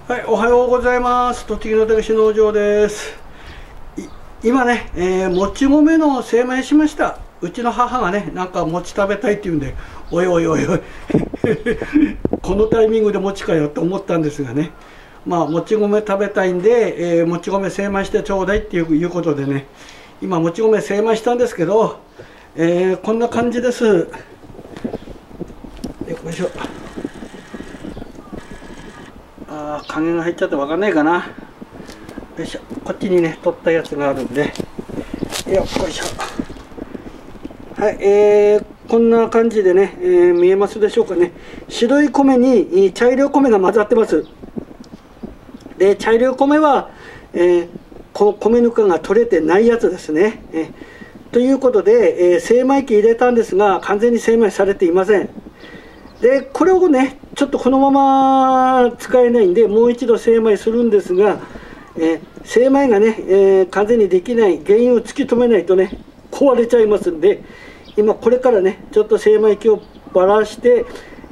はい、おはようございます。栃木のたけし農場です。今ね、もち米の精米しました。うちの母がね、なんか餅食べたいって言うんで、おいおいおいおいこのタイミングで餅かよって思ったんですがね、まあもち米食べたいんで、もち米精米してちょうだいっていうことでね、今もち米精米したんですけど、こんな感じです。よいしょ。影が入っちゃって分かんないかな。よいしょ。こっちにね取ったやつがあるんで、よいしょ。はい、こんな感じでね、見えますでしょうかね。白い米に茶色い米が混ざってます。で茶色い米は、米ぬかが取れてないやつですね。ということで、精米機入れたんですが完全に精米されていません。でこれをねちょっとこのまま使えないんでもう一度精米するんですが、精米がね、完全にできない原因を突き止めないとね壊れちゃいますんで、今これからねちょっと精米機をばらして、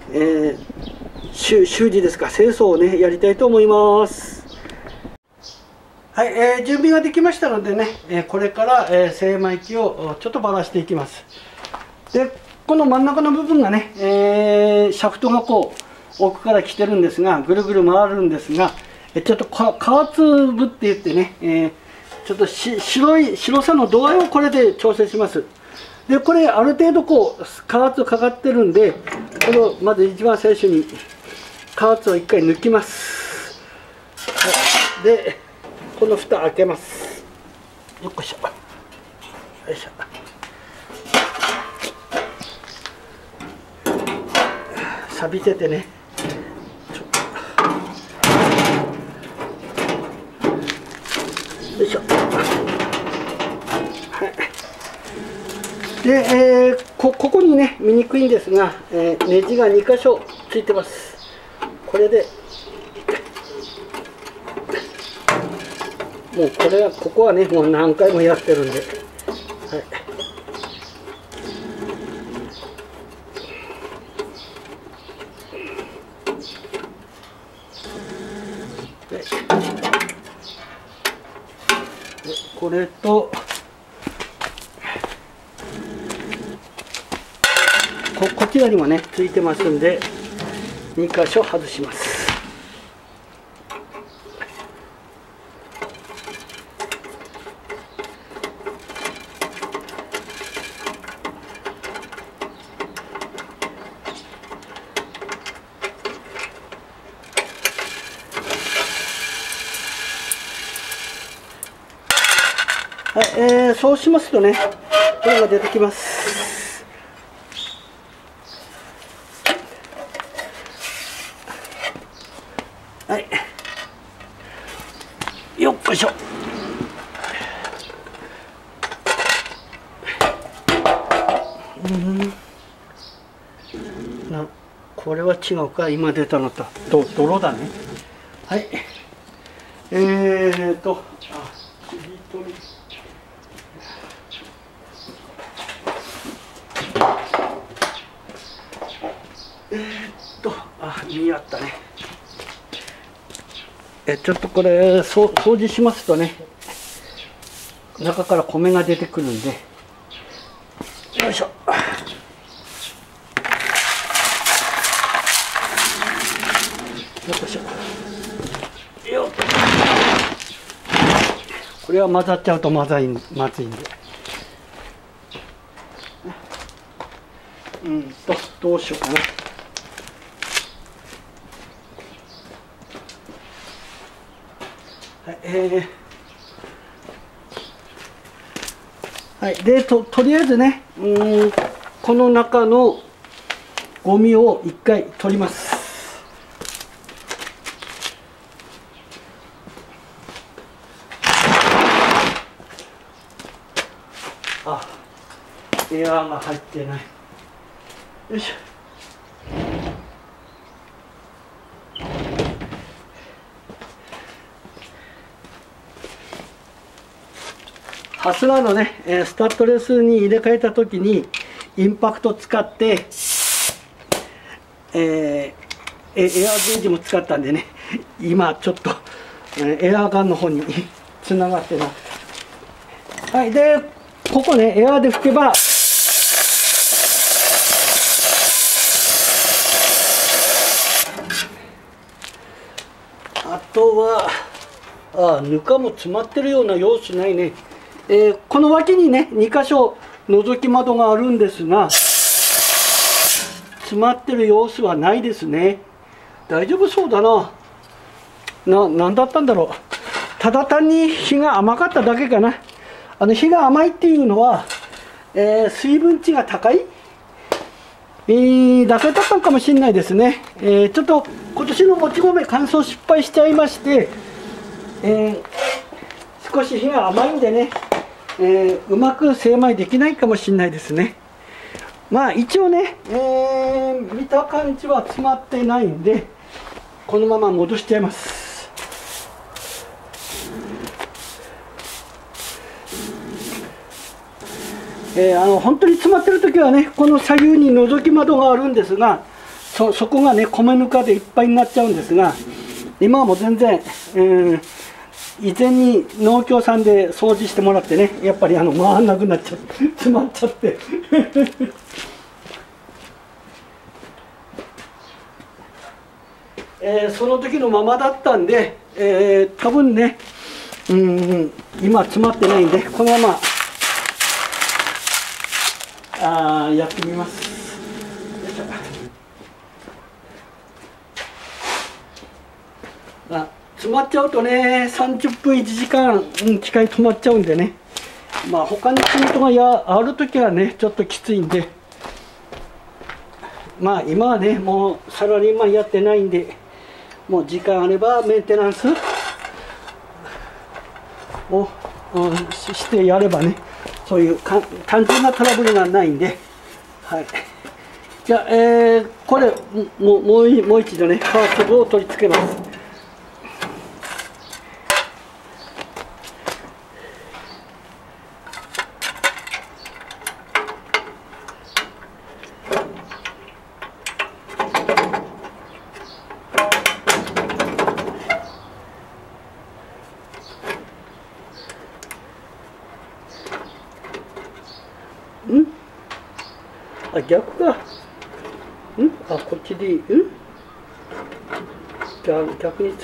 修理ですか、清掃をねやりたいと思います。はい、準備ができましたのでね、これから、精米機をちょっとばらしていきます。でこの真ん中の部分がね、シャフトがこう奥から来てるんですが、ぐるぐる回るんですが、ちょっと加圧部って言ってね、ちょっと白さの度合いをこれで調整します。でこれある程度こう加圧かかってるんで、これをまず一番最初に加圧を1回抜きます。でこの蓋開けます。よっこいしょ。よいしょ。錆びててね、よいしょ。はい、で、ここにね見にくいんですが、ネジが2箇所ついてます。これでもうここはねもう何回もやってるんで、はい。これとこちらにもねついてますんで2箇所外します。はい、そうしますとねこれが出てきます。はい、よっこいしょ。これは違うか、今出たのと泥だね。はい、見合ったね。ちょっとこれ掃除しますとね中から米が出てくるんで、よいしょ。よいしょよっ。これは混ざっちゃうとまずいんで、どうしようかな。はい、でとりあえずねこの中のゴミを一回取ります。エアーが入ってない。よいしょ。ハスラーのねスタッドレスに入れ替えた時にインパクト使って、 エアゲージも使ったんでね、今ちょっとエアガンの方につながってます。はい、でここね、エアで吹けばあとはぬかも詰まってるような様子ないね。この脇にね2箇所覗き窓があるんですが、詰まってる様子はないですね。大丈夫そうだな。なんだったんだろう。ただ単に火が甘かっただけかな。火が甘いっていうのは、水分値が高い、だけだったのかもしれないですね。ちょっと今年のもち米乾燥失敗しちゃいまして、少し火が甘いんでね、うまく精米できないかもしれないですね。まあ一応ね、見た感じは詰まってないんで、このまま戻しちゃいます。本当に詰まってる時はね、この左右に覗き窓があるんですが、そこがね米ぬかでいっぱいになっちゃうんですが、今はもう全然、以前に農協さんで掃除してもらってね、やっぱり回らなくなっちゃって詰まっちゃってその時のままだったんで、多分ね、今詰まってないんで、このままやってみます。詰まっちゃうとね、30分1時間、機械止まっちゃうんでね、まあ他に仕事がある時はねちょっときついんで、まあ今はねもうサラリーマンやってないんで、もう時間あればメンテナンスを、してやればね、そういう単純なトラブルがないんで、はい。じゃあ、これもう一度ねファースト部を取り付けます。逆か。こっちでいい。じゃあ逆に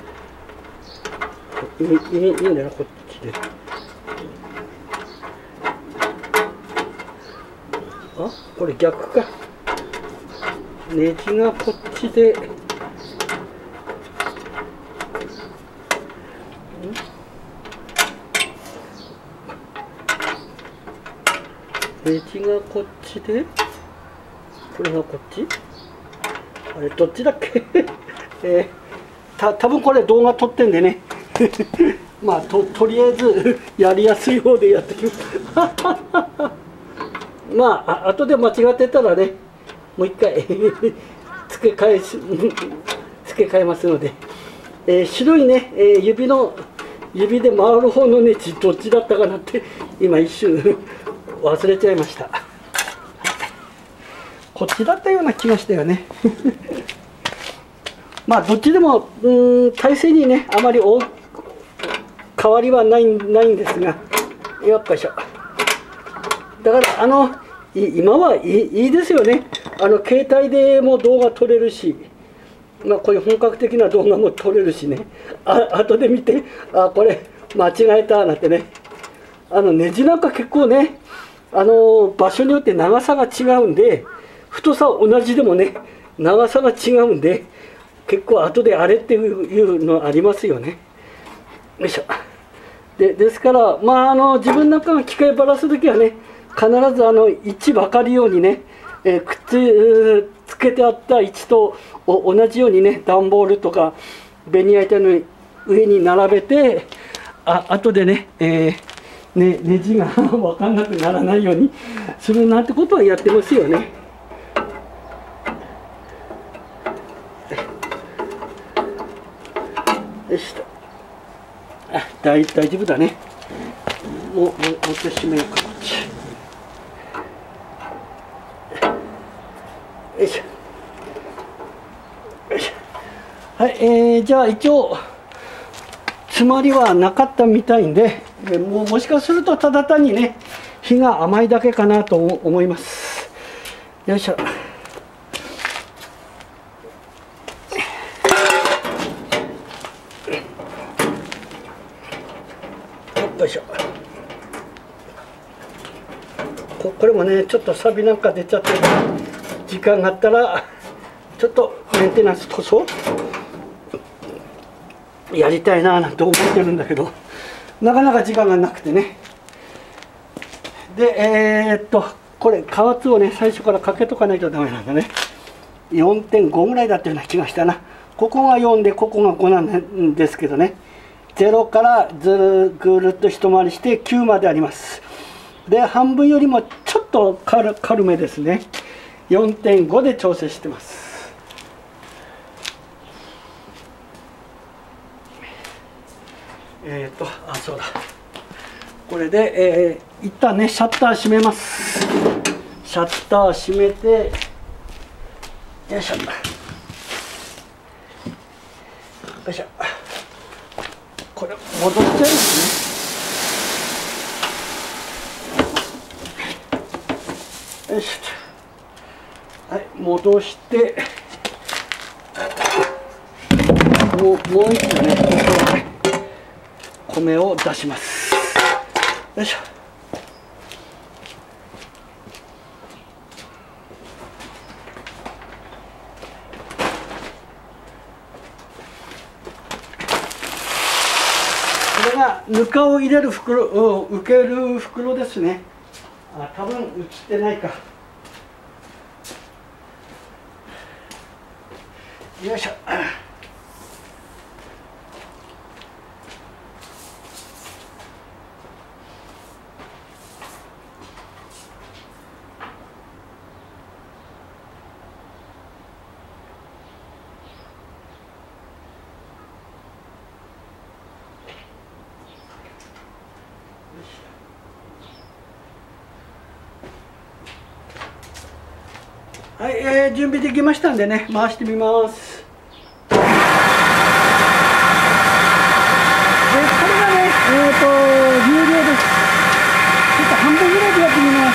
いいんだよな、こっちで。これ逆か。ネジがこっちで。ネジがこっちで。これがこっち？あれどっちだっけ？多分これ動画撮ってんでねまあとりあえずやりやすい方でやってきますまあ後で間違ってたらね、もう一回付け替えますので、白いね、指で回る方のネジどっちだったかなって今一瞬忘れちゃいました。こっちだったような気がしたよねまあどっちでも体勢にねあまり変わりはないんですが、よっこいしょ。だから今はいいですよね。携帯でも動画撮れるし、まあこういう本格的な動画も撮れるしね、後で見てこれ間違えたなんてね。ネジなんか結構ね場所によって長さが違うんで、太さ同じでもね長さが違うんで、結構後であれっていうのありますよね。よいしょ。ですからまあ自分なんかが機械ばらす時はね、必ず位置分かるようにね、つけてあった位置と同じようにね、段ボールとかベニヤ板の上に並べて、後でね、ネジが分かんなくならないようにするなんてことはやってますよね。よしと。大丈夫だね。もっと閉めようか、こっち。よいしょ。よいしはい、じゃあ一応詰まりはなかったみたいで、もしかするとただ単にね火が甘いだけかなと思います。よいしょ。よいしょ。これもねちょっとサビなんか出ちゃって時間があったらちょっとメンテナンス塗装やりたいななんて思ってるんだけど、なかなか時間がなくてね。でこれ加圧をね最初からかけとかないとダメなんだね。 4.5 ぐらいだったような気がしたな。ここが4でここが5なんですけどね、0からぐるっと一回りして9まであります。で半分よりもちょっと軽めですね。 4.5 で調整してます。そうだ、これで、一旦ねシャッター閉めます。シャッター閉めて、よいしょよいしょ、これ戻っちゃいますね。よいしょ、はい、戻して、もう一度ね米を出します。よいしょ。これがぬかを入れる袋を受ける袋ですね。多分映ってないか。よいしょ。はい、準備できましたんでね、回してみます。で、これがね、有料です。ちょっと半分ぐらいでやってみます。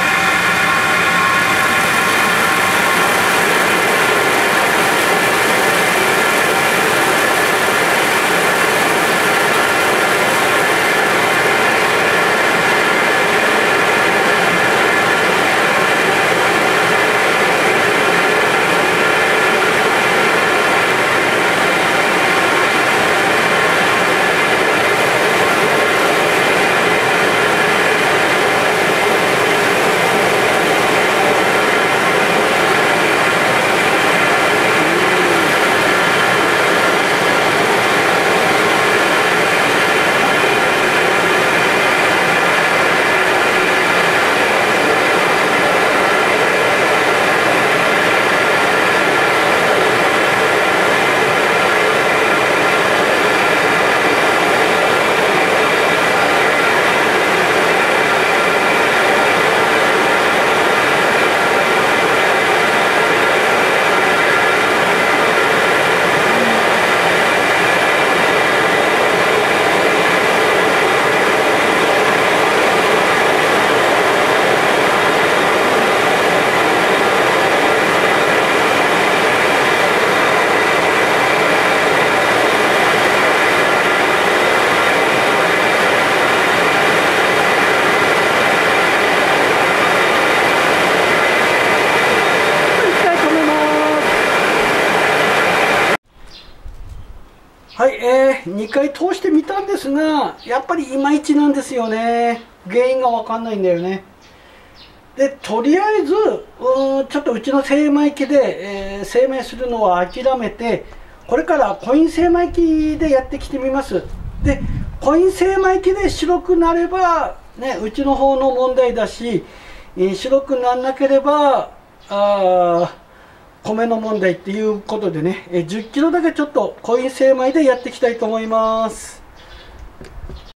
はい、2回通してみたんですが、やっぱりいまいちなんですよね。原因が分かんないんだよね。で、とりあえず、ちょっとうちの精米機で、精米するのは諦めて、これからコイン精米機でやってきてみます。で、コイン精米機で白くなれば、ね、うちの方の問題だし、白くならなければ、米の問題っていうことでね、10キロだけちょっとコイン精米でやっていきたいと思います。